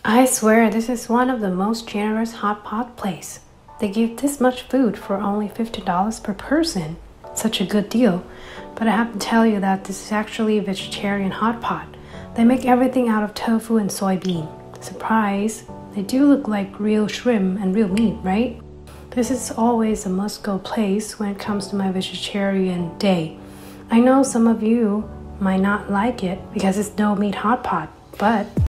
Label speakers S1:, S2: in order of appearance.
S1: I swear this is one of the most generous hot pot place. They give this much food for only $50 per person. Such a good deal. But I have to tell you that this is actually a vegetarian hot pot. They make everything out of tofu and soybean. Surprise! They do look like real shrimp and real meat, right? This is always a must-go place when it comes to my vegetarian day. I know some of you might not like it because it's no meat hot pot, but